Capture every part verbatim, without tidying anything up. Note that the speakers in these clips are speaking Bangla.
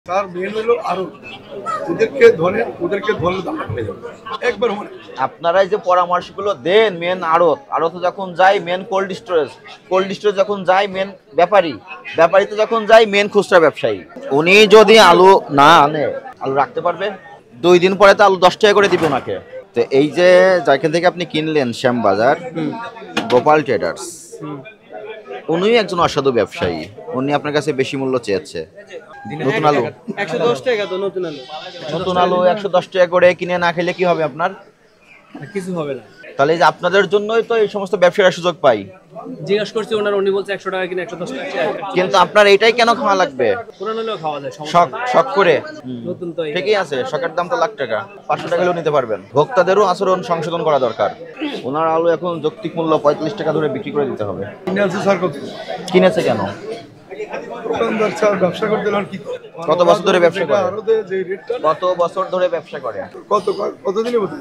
তার মেন হলো আরো ওদেরকে ধরে ওদেরকে ধরলে দাম কমে যাবে একবার মানে আপনারা যে পরামর্শগুলো দেন মেন আড়ত আড়ত যখন যায় main cold storage cold storage যখন যায় মেন ব্যাপারী ব্যাপারীতে যখন যায় মেন খুচরা ব্যবসায়ী উনি যদি আলু না আনে আলু রাখতে পারবে দুই দিন পরে তো আলু দশ টাকা করে দিবে ওনাকে। তো এই যে যেখান থেকে আপনি কিনলেন শ্যামবাজার গোপাল ট্রেডার্স উনি একজন অসাধু ব্যবসায়ী, উনি আপনার কাছে বেশি মূল্য চেয়েছে। নতুন আলু একশো দশ টাকা তো নতুন আলু নতুন আলু একশো দশ টাকা করে কিনে না খেলে কি হবে আপনার? কিছু হবে না। তাহলে এই যে আপনাদের জন্যই তো এই সমস্ত ব্যবসায়ীরা সুযোগ পাই। জিজ্ঞাসা করছি ওনার, উনি বলছে একশো টাকা কিনে একশো দশ টাকা, কিন্তু আপনার এইটাই কেন খাওয়া লাগবে? পুরান হলেও খাওয়া যায়, শখ শখ করে। নতুন তো ঠিকই আছে, শখের দাম তো লাখ টাকা, পাঁচশো টাকা হলেও নিতে পারবেন। ভোক্তাদেরও আচরণ সংশোধন করা দরকার। ওনার আলু এখন যৌক্তিক মূল্য পঁয়তাল্লিশ টাকা ধরে বিক্রি করে দিতে হবে। কিনেছে কেন? দোকানদার ছাড় ব্যবসা করতে হলে কি কত বছর ধরে ব্যবসা করে? আরতে যে রেটটা কত বছর ধরে ব্যবসা করে? কত কতদিনে বলতে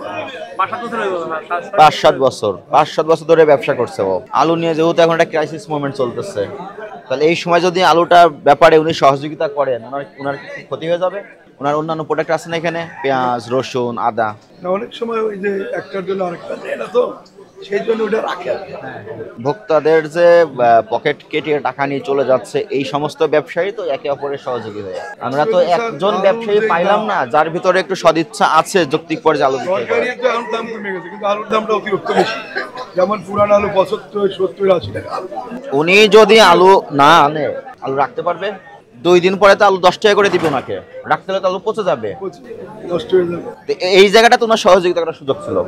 পাঁচ সাত বছর পাঁচ সাত বছর ধরে ব্যবসা করছে ও। আলু নিয়ে যেহেতু এখন একটা ক্রাইসিস মোমেন্ট চলতেছে, তাহলে এই সময় যদি আলুটার ব্যাপারে উনি সহযোগিতা করেন ওনার ওনার ক্ষতি হয়ে যাবে। ওনার অন্যান্য প্রোডাক্ট আছে না এখানে, পেঁয়াজ রসুন আদা। না অনেক সময় ওই যে একটার জন্য আরেকটা দেয় না, তো সেই জন্য ওটা রাখে। ভোক্তাদের যে পকেট কেটে টাকা নিয়ে চলে যাচ্ছে এই সমস্ত ব্যবসায়ী তো একে অপরের সহযোগী হয়ে। আমরা তো একজন ব্যবসায়ী পাইলাম না যার ভিতরে একটু সদিচ্ছা আছে যৌক্তিক পর্যায়ে আলু বিক্রি করার। তরকারির তো এখন দাম কমে গেছে, কিন্তু আলুর দামটা অতিরিক্ত বেশি। যেমন পুরান আলু পঁচাত্তর সত্তর আশি টাকা। উনি যদি আলু না আনে আলু রাখতে পারবে? দুই দিন পরে তো আলু দশ টাকা করে দিবে ওনাকে, রাখতে হলে তো আলু পচে যাবে। নষ্ট হয়ে যাবে। তো এই জায়গাটা তো ওনার সহযোগিতা করার সুযোগ ছিল।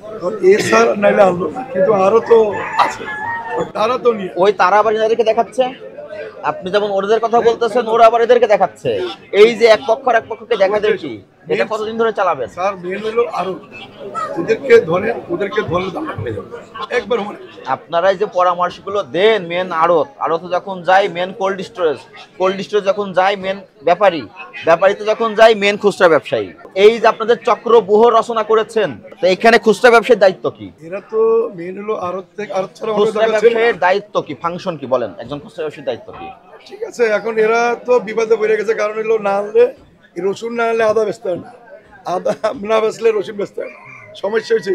এ স্যার নাইলে আলু, কিন্তু আরো তো আছে, তারা তো নিয়ে ওই তারা আবার এদেরকে দেখাচ্ছে। আপনি যেমন ওদের কথা বলতেছেন, ওরা আবার এদেরকে দেখাচ্ছে। এই যে এক পক্ষ আর এক পক্ষকে দেখা দেখি, এটা কতদিন ধরে চালাবে? স্যার মেন হলো আরো ওদেরকে ধরে ওদেরকে ধরলে দাম কমে যাবে একবার মানে। আপনারা যে পরামর্শগুলো দেন মেন আড়ত আড়ত যখন যায় main cold storage cold storage যখন যায় মেন ব্যাপারী ব্যাপারীতে যখন যায় মেন খুচরা ব্যবসায়ী, এই যে আপনাদের চক্রব্যূহ রচনা করেছেন, তো এখানে খুচরা ব্যবসায়ীর দায়িত্ব কি? এরা তো মেন হলো আড়ত থেকে আড়ত ছাড়া অন্য খুচরা জায়গা ছিল না। ব্যবসায়ীর দায়িত্ব কি, ফাংশন কি বলেন? একজন খুচরা ব্যবসায়ীর দায়িত্ব কি? ঠিক আছে, এখন এরা তো বিবাদে পড়ে গেছে, কারণ হলো না আনলে রসুন না আনলে আদা বেচতে হয় না, আদা না বেচলে রসুন বেচতে হয় না। সমস্যা হচ্ছে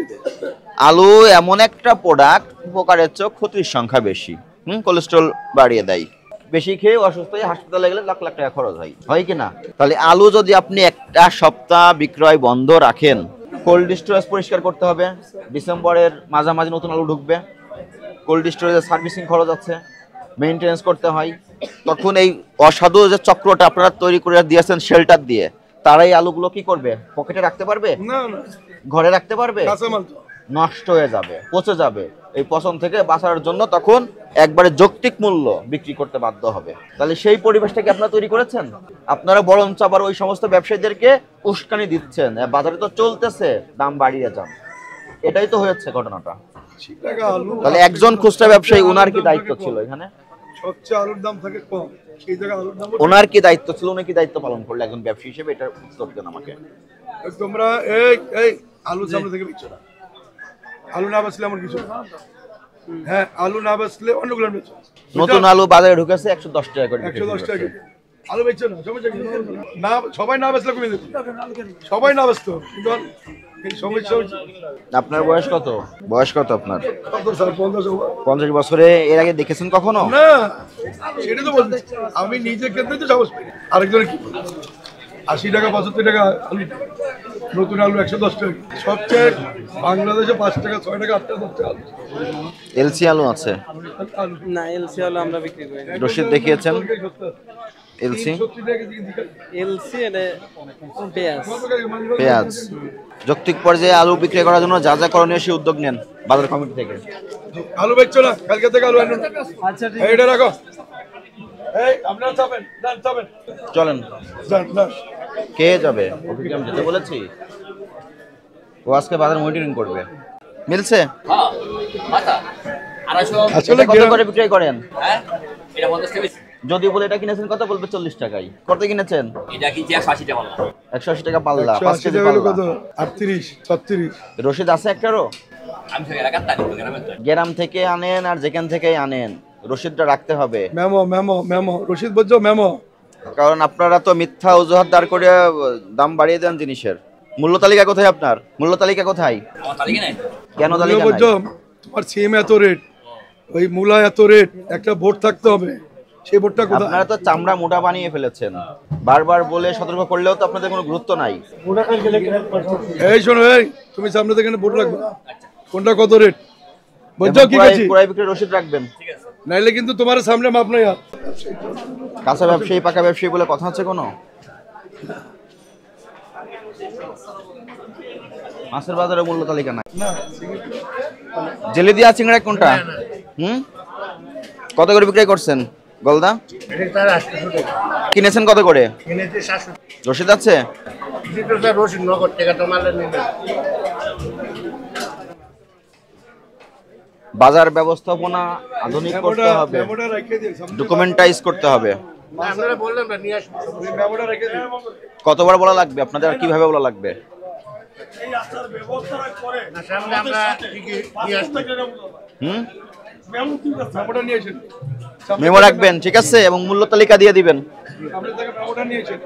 আলু এমন একটা প্রোডাক্ট উপকারের চেয়ে ক্ষতির সংখ্যা বেশি। হুম কোলেস্ট্রল বাড়িয়ে দেয়, বেশি খেয়ে অসুস্থ হয়ে হাসপাতালে গেলে লাখ লাখ টাকা খরচ হয়, হয় কি না? তাহলে আলু যদি আপনি একটা সপ্তাহ বিক্রয় বন্ধ রাখেন, কোল্ড স্টোরেজ পরিষ্কার করতে হবে, ডিসেম্বরের মাঝামাঝি নতুন আলু ঢুকবে, কোল্ড স্টোরেজের সার্ভিসিং খরচ আছে, মেইনটেনেন্স করতে হয়। তখন এই অসাধু যে চক্রটা আপনারা তৈরি করে দিয়েছেন শেল্টার দিয়ে, তারা এই আলুগুলো কি করবে? পকেটে রাখতে পারবে? না না, ঘরে রাখতে পারবে? কাঁচামাল তো নষ্ট হয়ে যাবে, পচে যাবে। এই পচন থেকে বাঁচার জন্য তখন একবারে যৌক্তিক মূল্য বিক্রি করতে বাধ্য হবে। তাহলে সেই পরিবেশটাকে আপনারা তৈরি করেছেন। আপনারা বরঞ্চ আবার ওই সমস্ত ব্যবসায়ীদেরকে উস্কানি দিচ্ছেন, বাজারে তো চলতেছে, দাম বাড়িয়ে যান। এটাই তো হয়েছে ঘটনাটা। তাহলে একজন খুচরা ব্যবসায়ী, ওনার কি দায়িত্ব ছিল এখানে? সবচেয়ে আলুর দাম থাকে কম, সেই জায়গায় আলুর দাম। ওনার কি দায়িত্ব ছিল, উনি কি দায়িত্ব পালন করলে একজন ব্যবসায়ী হিসেবে? এটার উত্তর দেন আমাকে। তোমরা এই এই আলু সামনে থেকে বিচ্ছ না, আলু না বেচলে আমার কিছু না। হ্যাঁ, আলু না বেচলে অন্যগুলো বেচো। নতুন আলু বাজারে ঢুকেছে একশো দশ টাকা করে, একশো দশ টাকা আলু বেচছো না, সমস্যা কি? না সবাই না বেচলে কমে যেত, সবাই না বেচতো, কিন্তু সমস্যা হচ্ছে। আপনার বয়স কত? বয়স কত আপনার? কত স্যার? পঞ্চাশ। পঞ্চাশ বছরে এর আগে দেখেছেন কখনো? না, সেটা তো বলছি, আমি নিজে ক্ষেত্রে তো সাহস পাই। আরেকজনের কি আশি টাকা পঁচাত্তর টাকা আলু, নতুন আলু একশো দশ টাকা। সবচেয়ে বাংলাদেশে পাঁচ টাকা ছয় টাকা আট টাকা দশ টাকা আলু। এলসি আলু আছে না, এলসি আলু আমরা বিক্রি করি না। রশিদ দেখিয়েছেন এলসি এলসি এটা পেঁয়াজ পেঁয়াজ। যৌক্তিক পর্যায়ে আলু বিক্রি করার জন্য যা যা করণীয় সেই উদ্যোগ নেন বাজার কমিটি থেকে। আলু বেচছো না, কালকে থেকে আলু আনুন। আচ্ছা ঠিক এইটা রাখো। এই আপনারা যাবেন, যান যাবেন, চলেন। যান না। কে যাবে? ওকে আমি যেতে বলেছি, ও আজকে বাজার মনিটরিং করবে। মিলছে? আসলে কত করে বিক্রি করেন? হ্যাঁ, এটা পঞ্চাশ টাকা বেশি। যদি বলে এটা কিনেছেন কত বলবে? চল্লিশ টাকায়। কত কিনেছেন? এটা কিনছি একশো আশি টাকা পাল্লা। একশো আশি টাকা পাল্লা, একশো পাঁচ আশি কেজি টাকা হলো পাল্লা। কত? আটত্রিশ ছত্রিশ। রশিদ আছে একটারও? আমি তো এলাকার তারিখ তো গ্রামের তো। গ্রাম থেকে আনেন আর যেখান থেকেই আনেন, রশিদটা রাখতে হবে। মেমো মেমো মেমো রশিদ বলছো মেমো। কারণ আপনারা তো মিথ্যা অজুহাত দাঁড় করে দাম বাড়িয়ে দেন জিনিসের। মূল্য তালিকা কোথায় আপনার? মূল্য তালিকা কোথায়? আমার তালিকা নাই কেন তালিকা নাই? বলছো তোমার সিম এত রেট, ওই মূলা এত রেট, একটা বোর্ড থাকতে হবে, সেই বোর্ডটা কোথায়? আপনারা তো চামড়া মোটা বানিয়ে ফেলেছেন, বারবার বলে সতর্ক করলেও তো আপনাদের কোনো গুরুত্ব নাই। এই শোনো, এই তুমি সামনে থেকে বোর্ড রাখবে, কোনটা কত রেট বুঝছো? কি ক্রয় আছে ক্রয় বিক্রয় রসিদ রাখবেন, নাইলে কিন্তু তোমার সামনে মাপ নাই। আর কাঁচা ব্যবসায়ী পাকা ব্যবসায়ী বলে কথা আছে কোনো? মাছের বাজারে মূল্য তালিকা নাই। জেলে দিয়া চিংড়া কোনটা? হুম, কত করে বিক্রয় করছেন গলদা? কিনেছেন কত করে? রসিদ আছে? বাজার ব্যবস্থাপনা আধুনিক করতে হবে, মেমোটা রেখে দিন, সামনে ডকুমেন্টাইজ করতে হবে। আপনারা বললেন না নিয়ে আসুন, ওই মেমোটা রেখে দিন। কতবার বলা লাগবে আপনাদের, আর কিভাবে বলা লাগবে? হুম, মেমোটা নিয়ে আসেন, মেমো রাখবেন, ঠিক আছে, এবং মূল্য তালিকা দিয়ে দিবেন। সামনে থেকে মেমোটা নিয়ে আসেন।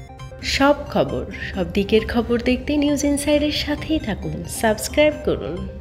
সব খবর, সব দিকের খবর দেখতে নিউজ ইনসাইডের সাথেই থাকুন, সাবস্ক্রাইব করুন।